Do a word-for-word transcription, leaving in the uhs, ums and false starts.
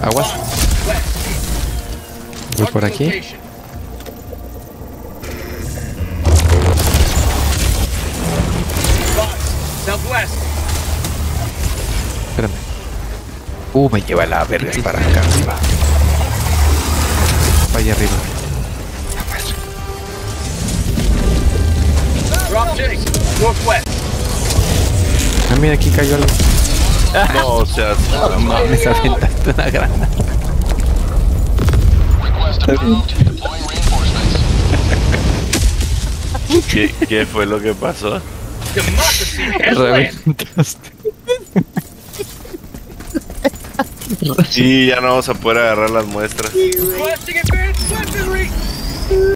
Aguas. Voy por aquí. Espérame. Uh, me lleva la verga para acá arriba. Para allá arriba. Ah, mira, aquí cayó algo. No, o sea, No mames, aventaste una granada. ¿Qué, ¿Qué fue lo que pasó? Reventaste. Sí, ya no vamos a poder agarrar las muestras.